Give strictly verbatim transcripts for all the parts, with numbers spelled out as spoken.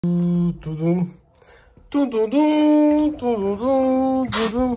Tudum, tudum, tudum, tudum, tudum,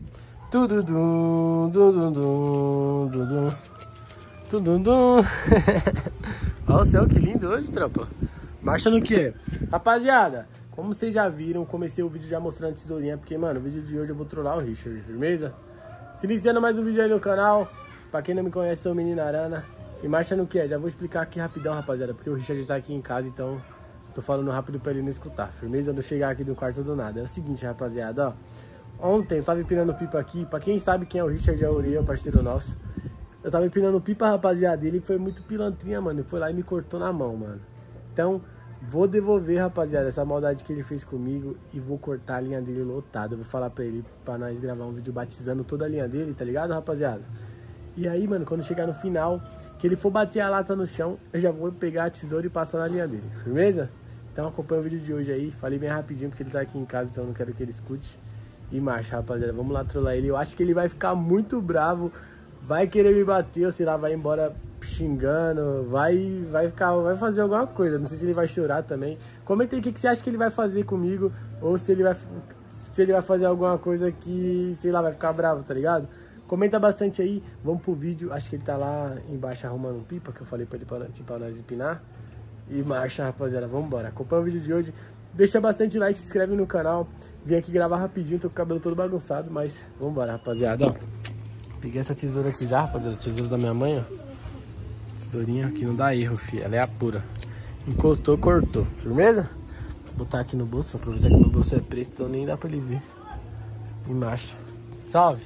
tudum, tudum, tudum, tudum. Olha o céu, que lindo hoje, tropa. Marcha no quê? Rapaziada, como vocês já viram, comecei o vídeo já mostrando a tesourinha, porque, mano, o vídeo de hoje eu vou trollar o Richard, firmeza? Se iniciando mais um vídeo aí no canal, pra quem não me conhece, sou o Menino Arana. E marcha no quê? Já vou explicar aqui rapidão, rapaziada, porque o Richard tá aqui em casa, então tô falando rápido pra ele não escutar, firmeza? Não chegar aqui no quarto do nada. É o seguinte, rapaziada, ó. Ontem eu tava empinando pipa aqui. Pra quem sabe quem é o Richard, é o Uriel, parceiro nosso. Eu tava empinando pipa, rapaziada. Ele foi muito pilantrinha, mano. Ele foi lá e me cortou na mão, mano. Então, vou devolver, rapaziada, essa maldade que ele fez comigo. E vou cortar a linha dele lotada. Eu vou falar pra ele, pra nós gravar um vídeo batizando toda a linha dele, tá ligado, rapaziada? E aí, mano, quando chegar no final, que ele for bater a lata no chão, eu já vou pegar a tesoura e passar na linha dele, firmeza? Então acompanha o vídeo de hoje aí. Falei bem rapidinho porque ele tá aqui em casa, então não quero que ele escute. E marcha, rapaziada, vamos lá trollar ele. Eu acho que ele vai ficar muito bravo, vai querer me bater, ou sei lá, vai embora xingando, vai, vai ficar, vai fazer alguma coisa. Não sei se ele vai chorar também. Comenta aí o que, que você acha que ele vai fazer comigo, ou se ele vai, se ele vai fazer alguma coisa que, sei lá, vai ficar bravo, tá ligado? Comenta bastante aí, vamos pro vídeo. Acho que ele tá lá embaixo arrumando pipa, que eu falei pra ele pra, pra nós empinar. E marcha, rapaziada, vambora. Acompanha o vídeo de hoje, deixa bastante like, se inscreve no canal. Vim aqui gravar rapidinho, tô com o cabelo todo bagunçado, mas vambora, rapaziada, ó. Peguei essa tesoura aqui já, rapaziada, tesoura da minha mãe, ó. Tesourinha que não dá erro, filho, ela é a pura. Encostou, cortou, firmeza? Vou botar aqui no bolso, aproveitar que meu bolso é preto, então nem dá pra ele ver. E marcha. Salve!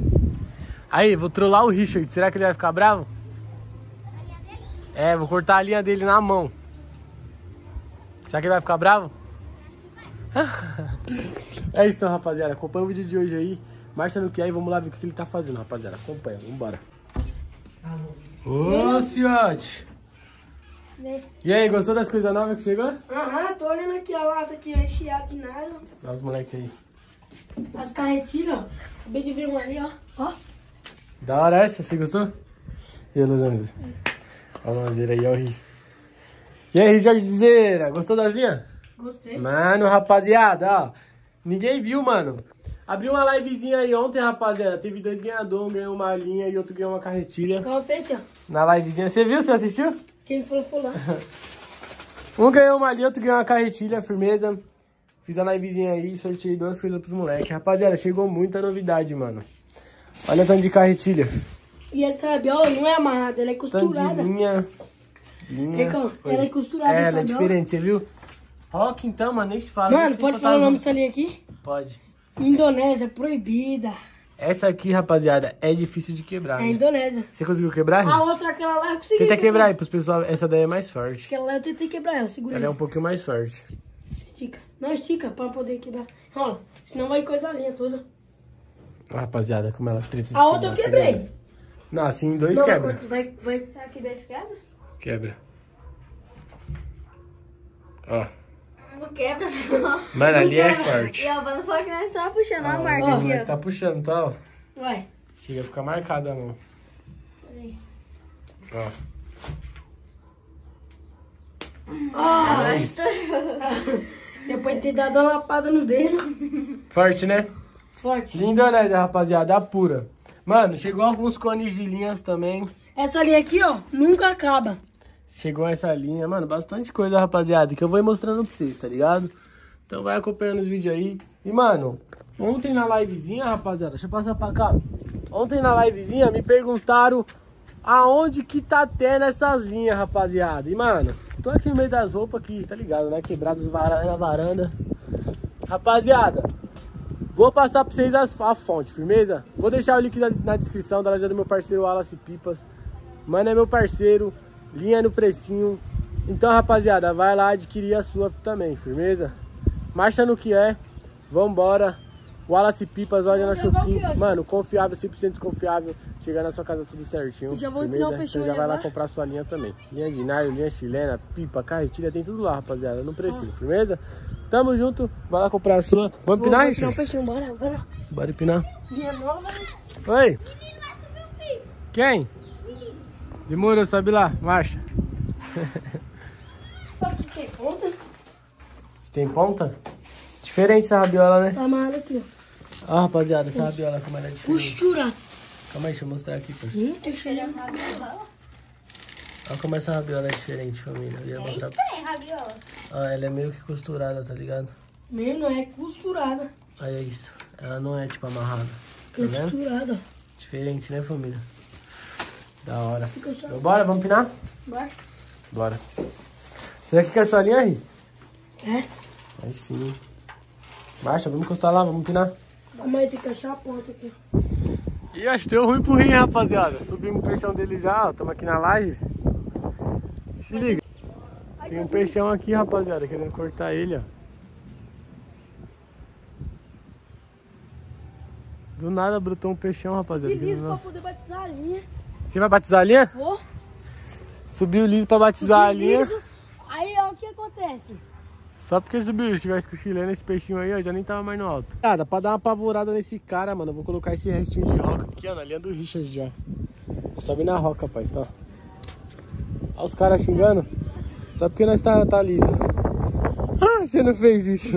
Aí, vou trollar o Richard, será que ele vai ficar bravo? É, vou cortar a linha dele na mão. Será que ele vai ficar bravo? É isso então, rapaziada. Acompanha o vídeo de hoje aí. Marcha no que é e vamos lá ver o que ele tá fazendo, rapaziada. Acompanha, vambora. Ô, fiote. E aí, gostou das coisas novas que chegou? Aham, tô olhando aqui a lata aqui recheada de nada. Olha os moleques aí. As carretilhas, ó. Acabei de ver uma ali, ó. Ó. Da hora essa, você gostou? E aí, Luzanza? Olha o Lazeira aí, ó o Ri. E aí, Jordizeira, gostou das linhas? Gostei. Mano, rapaziada, ó. Ninguém viu, mano. Abriu uma livezinha aí ontem, rapaziada. Teve dois ganhadores, um ganhou uma linha e outro ganhou uma carretilha. Então fez assim, ó. Na livezinha, você viu? Você assistiu? Quem falou foi lá. Um ganhou uma linha, outro ganhou uma carretilha, firmeza. Fiz a livezinha aí e sorteei duas coisas pros moleques. Rapaziada, chegou muita novidade, mano. Olha o tanto de carretilha. E essa rabiola não é amarrada, ela é costurada. Tanto de linha. linha. Então, ela é costurada. É, essa ela é rabiola. diferente, você viu? Rock então, mano, nem se fala. Mano, pode falar o nome dessa linha aqui? Pode. Indonésia, proibida. Essa aqui, rapaziada, é difícil de quebrar. É né? Indonésia. Você conseguiu quebrar? A outra, aquela lá, eu consegui. Tenta quebrar aí pros pessoal. Essa daí é mais forte. Aquela lá eu tentei quebrar ela, segura Ela aí. é um pouquinho mais forte. Estica. Não, estica pra poder quebrar. Rola, senão vai coisa a linha toda. Ó, rapaziada, como ela treta de A outra eu quebrar, quebrei. você vê? Não, assim, dois Não, quebra. vai, vai. Será que dois quebra? Quebra. Ó. Não quebra, não. Mano, ali é E forte. a Alvana falou que nós estamos puxando a Ó, marca o aqui, moleque ó. tá puxando, tá? Ó. Vai. Chega a ficar marcada a mão. Peraí. Ó. Agora Isso. estourou. Depois de ter dado uma lapada no dedo. Forte, né? Forte. Linda Indonésia, rapaziada, a pura. Mano, chegou alguns cones de linhas também. Essa linha aqui, ó, nunca acaba. Chegou essa linha, mano, bastante coisa, rapaziada, que eu vou ir mostrando pra vocês, tá ligado? Então vai acompanhando os vídeos aí. E, mano, ontem na livezinha, rapaziada, deixa eu passar pra cá. Ontem na livezinha me perguntaram aonde que tá tendo essas linhas, rapaziada. E, mano, tô aqui no meio das roupas aqui, tá ligado, né? Quebrados na varanda. Rapaziada, vou passar pra vocês as, a fonte, firmeza? Vou deixar o link na, na descrição da loja do meu parceiro Wallace Pipas. Mano, é meu parceiro. Linha no precinho. Então, rapaziada, vai lá adquirir a sua também, firmeza? Marcha no que é. Vambora. Wallace Pipas, olha na Shopee. Mano, confiável, cem por cento confiável. Chegar na sua casa tudo certinho. Já vou firmeza? empinar o peixinho Então já vai lá agora. comprar sua linha também. Linha de nylon, linha chilena, pipa, carretilha, tem tudo lá, rapaziada. No precinho, firmeza? Tamo junto. Vai lá comprar a sua. Vamos Vou empinar, empinar o Richard? peixinho, bora, bora. Bora empinar. Linha nova. Oi. Quem? Demorou, sobe lá, marcha. O que que conta? Tem ponta? Diferente essa rabiola, né? Tá amarrado aqui, ó. Ó, rapaziada, essa rabiola como ela é diferente. Costura. Calma aí, deixa eu mostrar aqui, parceiro. Hum, tem Cheira rabiola. Olha como essa rabiola é diferente, família. Eu ia mostrar pra... Tem rabiola. Ó, ela é meio que costurada, tá ligado? Mesmo, não é costurada. Olha isso. Ela não é, tipo, amarrada. Tá É vendo? costurada, ó. Diferente, né, família? Da hora. Fica só- Então, bora, vamos pinar? Bora. Bora. Será que quer sua linha aí? É? Aí sim. Baixa, vamos encostar lá, vamos pinar. Calma aí, tem que achar a ponta aqui. Ih, acho que deu ruim pro rim, rapaziada. Subimos o peixão dele já, ó. Tamo aqui na live. Se liga. Tem um peixão aqui, rapaziada, querendo cortar ele, ó. Do nada brotou um peixão, rapaziada. aqui Feliz no pra nosso- poder batizar a linha. Você vai batizar a linha? Vou. Subiu liso pra batizar a linha. Liso. Aí, ó, o que acontece? Só porque subiu, se tivesse cochilando esse peixinho aí, ó, já nem tava mais no alto. Cara, pra dar uma apavorada nesse cara, mano, eu vou colocar esse restinho de roca aqui, ó, na linha do Richard já. Sobe na roca, pai, tá? Olha os caras xingando. Só porque nós tá, tá liso. Ah, você não fez isso.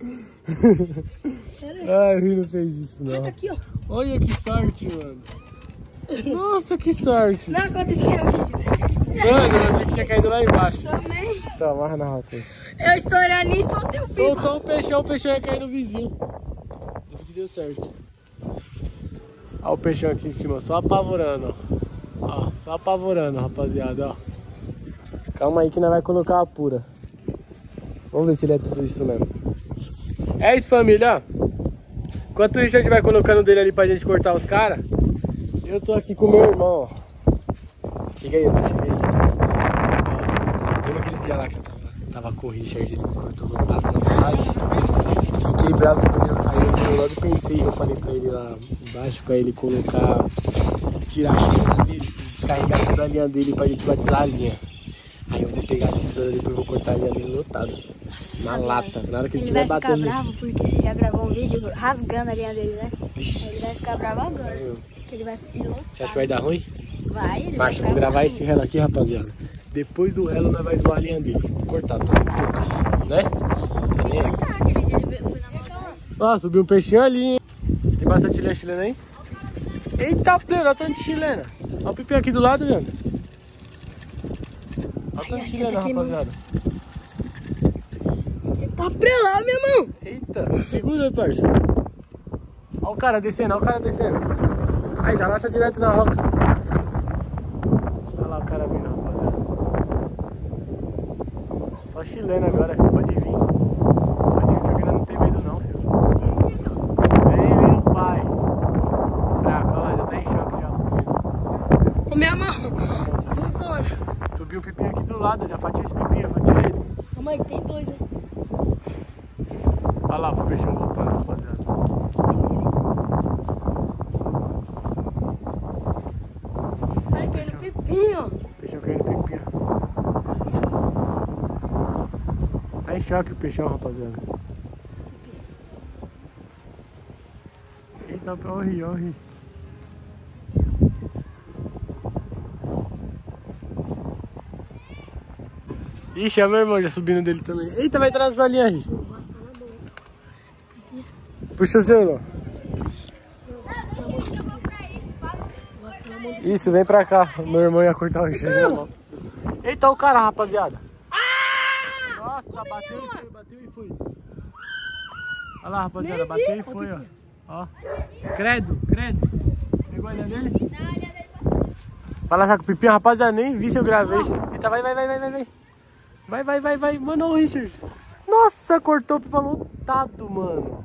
Ai, ele não fez isso, não. Tá aqui, ó. Olha que sorte, mano. Nossa, que sorte. Não aconteceu isso. Mano, eu achei que tinha caído lá embaixo. Também. Tá, amarra na roca aí. Eu estourei ali e soltei o pico. Soltou o peixão, o peixão ia cair no vizinho. Isso que deu certo. Olha o peixão aqui em cima, só apavorando, ó. Ó, só apavorando, rapaziada, ó. Calma aí que nós vai colocar a pura. Vamos ver se ele é tudo isso mesmo. É isso, família. Enquanto o Richard vai colocando dele ali pra gente cortar os caras, eu tô aqui com o meu irmão, ó. Chega aí, ó, chega aí. Ó, lembra aquele dia lá que eu tava, tava com o Richard, ele me cortou no lado na barragem? Fiquei bravo com ele, aí eu logo pensei, eu falei pra ele lá embaixo, pra ele colocar, tirar a linha dele, descarregar toda a linha dele pra gente batizar a linha. Aí eu vou pegar a tesoura depois eu vou cortar a linha dele lotado. Na lata, na hora que ele Ele vai estiver ficar batendo. bravo porque você já gravou um vídeo rasgando a linha dele, né? Ele vai ficar bravo agora. Eu- Porque ele vai pilotar. Você acha que vai dar ruim? Vai, ele vai Marcha, ficar vou gravar bravo. esse relo aqui, rapaziada. Depois do relo, nós vamos zoar a linha dele. Vou cortar, tô com poucas, né? Tá nem aí. Tá, aquele dia ele foi na maldade. Ó, subiu um peixinho ali, hein? Tem bastante linha chilena aí? Eita, pleno, olha o tanto de chilena. Olha o pipinho aqui do lado, vendo? Olha o tanto de chilena, rapaziada. Tá pra lá, meu irmão. Eita, segura, parça. Olha o cara descendo, olha o cara descendo. Aí, já lança direto na roca. Olha lá o cara vindo, rapaziada. Só chilena agora, filho. Pode vir. Pode vir que a vida não tem medo não, filho. Vem, meu pai. Fraco, olha lá, já tá em choque já. Ô, meu irmão. Suzona. Subiu o pipinho aqui do lado, já fatiei esse pipinho, fatiei ele. Calma aí, que tem dois, né? Olha lá o peixão voltando, rapaziada. Vai cair no pepinho. Peixão caindo no pipinho. Tá em choque o peixão, rapaziada. Eita, olha o rio, olha o rio. Ixi, é meu irmão já subindo dele também. Eita, vai entrar na sua linha aí. Puxa o seu, irmão. Isso, vem pra cá. Meu irmão ia cortar o Richard. Eita, o cara, rapaziada. Nossa, bateu e foi, bateu e foi. Olha lá, rapaziada, bateu e foi, ó. Ó. Credo, credo. Pegou a linha dele? Não, a linha dele passou. Fala já com o pipinho, rapaziada, nem vi se eu gravei. Eita, vai, vai, vai, vai, vai, vai. Vai, vai, vai, vai. Mano, o Richard. Nossa, cortou o pipa lotado, mano.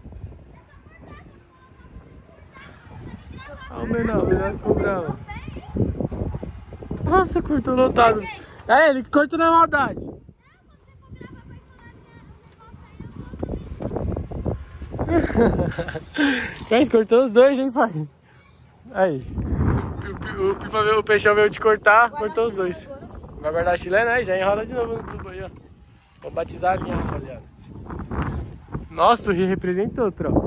Olha o menor, o menor ficou bravo. Nossa, cortou lotado. É ele que cortou na maldade. Mas cortou os dois, hein, pai? Aí. O, o, o, pipa, o peixão veio te cortar, cortou os dois. Vai guardar a chilena aí, já enrola de novo no tubo aí, ó. Vou batizar a linha, rapaziada. Nossa, o Rio representou, tropa.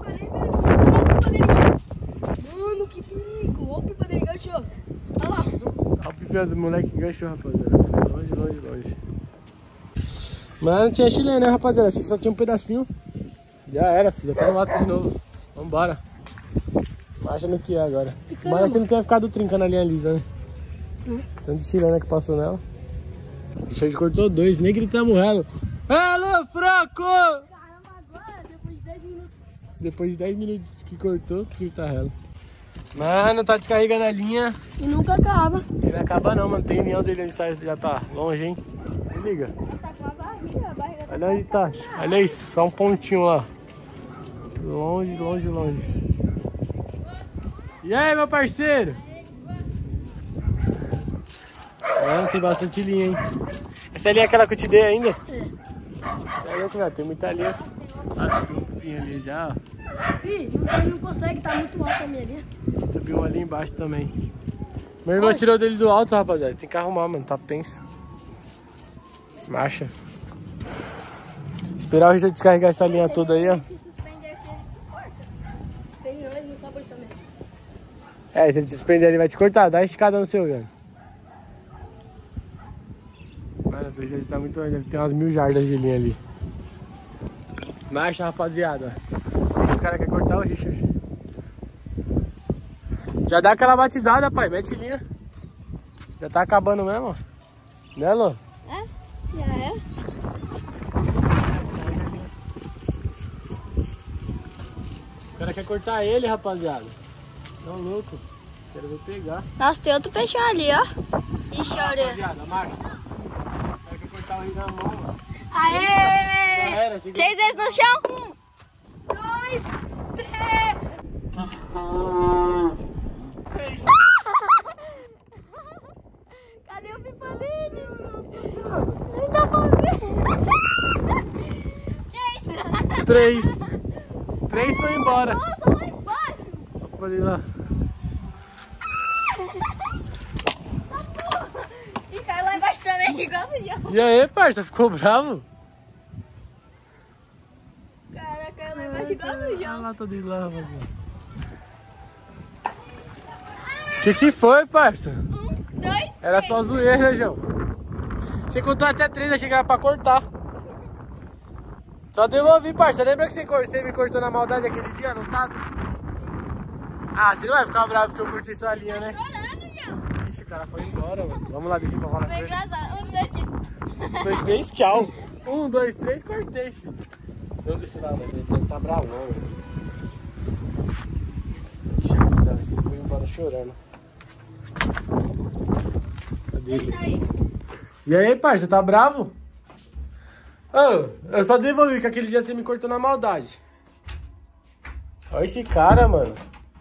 Mano, que perigo. Olha o pipa dele enganchou. Olha lá. Olha o pipinho do moleque que enganchou, rapaziada. Longe, longe, longe. Mas não tinha chileno, né, rapaziada? Achei que só tinha um pedacinho. Já era, filho. Já tá no mato de novo. Vambora. Marcha no que é agora. Mas aqui não tenha ficado trincando a linha lisa, né? Hum. Tanto de chilena que passou nela. O Richard cortou dois, nem gritamos ela. Alô, Franco! Caramba, agora, depois de dez minutos. Depois de dez minutos que cortou, grita ela. Mano, tá descarregando a linha. E nunca acaba. E não acaba não, mano. Tem união dele onde sai, já tá longe, hein? Se liga. Tá com a barriga, a barriga tá Olha aí, tá. Olha isso, só um pontinho lá. Longe, longe, longe. E aí, meu parceiro? Mano, tem bastante linha, hein? Essa linha é aquela que eu te dei ainda? É. É louco, velho. Tem muita linha. Ah, subiu um pouquinho ali já, ó. Ih, não, não consegue, tá muito alta a minha linha. Subiu um ali embaixo também. Meu irmão Oi. tirou dele do alto, rapaziada. Tem que arrumar, mano. Tá tenso. Marcha. Esperar o Richard descarregar essa linha toda aí, ó. É, se ele te suspender, ele vai te cortar. Dá uma esticada no seu, velho. Mano, o Richard tá muito longe. Deve ter umas mil jardas de linha ali. Marcha, rapaziada. Esses caras querem cortar o Richard. Já dá aquela batizada, pai. Mete linha. Já tá acabando mesmo. Né, Lô? É, já é. Os caras querem cortar ele, rapaziada. Tão louco. Quero ver pegar. Nossa, tem outro peixão ali, ó. Ixi, olha. Rapaziada, marcha. Os caras querem cortar o rei na mão, mano. Aê! Já era, chegou. Seis vezes no chão. Um, dois, três. Seis. Cadê o pipa dele? Nem dá pra ver. Três. Três. Três foi embora. Nossa, lá embaixo. Pode ir lá. E caiu lá embaixo também, igual o João. E aí, parça, ficou bravo? Cara, caiu lá embaixo igual o João. Lá, tô de lá, rapaziada. Que que foi, parça? Um, dois, Era três. só zoeira, João. Você contou até três, achei que era pra cortar. Só devolvi, parça. Lembra que você, você me cortou na maldade aquele dia no tato? Ah, você não vai ficar bravo porque eu cortei sua linha, né? Chorando, João. Ixi, o cara foi embora, mano. Vamos lá descer pra falar com Foi ele. engraçado. Um, dois, três. Um, dois, três, tchau. Um, dois, três, cortei, filho. Vamos descer lá, velho. Ele tá bravão, velho. Ixi, rapaziada, assim, foi embora chorando. Cadê ele? E aí, parça, tá bravo? Ô, eu só devolvi que aquele dia você me cortou na maldade. Olha esse cara, mano.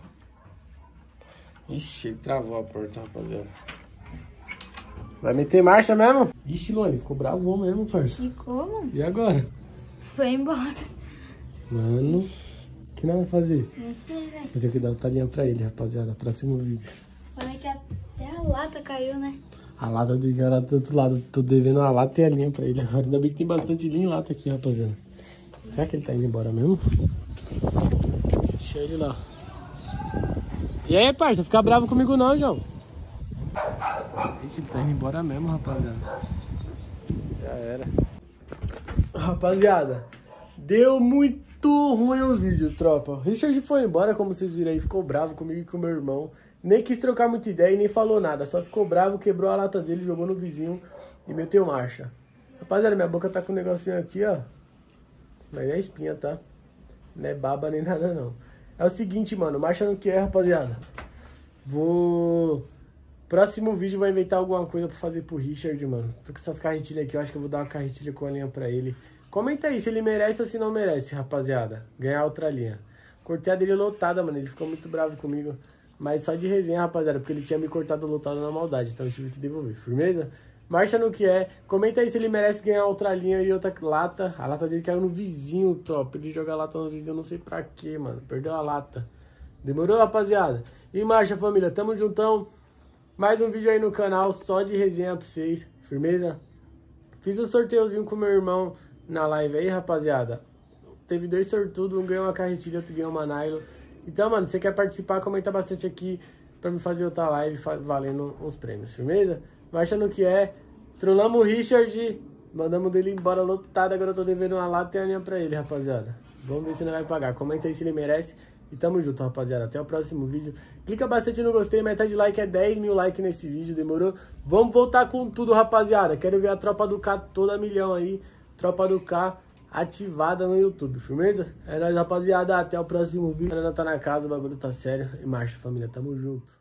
Ixi, ele travou a porta, rapaziada. Vai meter marcha mesmo? Ixi, Luane, ficou bravão mesmo, parça. Ficou, mano. E agora? Foi embora. Mano, o que nós vamos fazer? Não sei, velho. Vou ter que dar o talinha pra ele, rapaziada. Próximo vídeo. Olha que até a lata caiu, né? A lata do cara do outro lado. Tô devendo a lata e a linha pra ele. Ainda bem que tem bastante linha e lata aqui, rapaziada. Será que ele tá indo embora mesmo? Deixa ele lá. E aí, parça? Fica bravo comigo não, João. Ixi, ele tá indo embora mesmo, rapaziada. Já era. Rapaziada, deu muito ruim o vídeo, tropa. O Richard foi embora, como vocês viram aí. Ficou bravo comigo e com meu irmão. Nem quis trocar muita ideia e nem falou nada. Só ficou bravo, quebrou a lata dele, jogou no vizinho e meteu marcha. Rapaziada, minha boca tá com um negocinho aqui, ó. Mas é espinha, tá? Não é baba nem nada, não. É o seguinte, mano. Marcha no que é, rapaziada. Vou... Próximo vídeo vou inventar alguma coisa pra fazer pro Richard, mano. Tô com essas carretilhas aqui. Eu acho que eu vou dar uma carretilha com a linha pra ele. Comenta aí se ele merece ou se não merece, rapaziada. Ganhar outra linha. Cortei a dele lotada, mano. Ele ficou muito bravo comigo. Mas só de resenha, rapaziada, porque ele tinha me cortado lotado na maldade, então eu tive que devolver, firmeza? Marcha no que é, comenta aí se ele merece ganhar outra linha e outra lata. A lata dele caiu no vizinho, tropa, ele joga a lata no vizinho, eu não sei pra quê, mano, perdeu a lata. Demorou, rapaziada? E marcha, família, tamo juntão. Mais um vídeo aí no canal, só de resenha pra vocês, firmeza? Fiz um sorteiozinho com meu irmão na live aí, rapaziada. Teve dois sortudos, um ganhou uma carretilha, outro ganhou uma nylon. Então, mano, se você quer participar, comenta bastante aqui pra me fazer outra live valendo uns prêmios, firmeza? Marcha no que é. Trollamos o Richard Mandamos dele embora lotado, agora eu tô devendo uma lata e a linha pra ele, rapaziada. Vamos ver se ele vai pagar. Comenta aí se ele merece. E tamo junto, rapaziada. Até o próximo vídeo. Clica bastante no gostei. Meta de like é dez mil likes nesse vídeo. Demorou? Vamos voltar com tudo, rapaziada. Quero ver a tropa do K toda milhão aí. Tropa do K ativada no YouTube. Firmeza? É nóis, rapaziada. Até o próximo vídeo. A Ana tá na casa, o bagulho tá sério. E marcha, família. Tamo junto.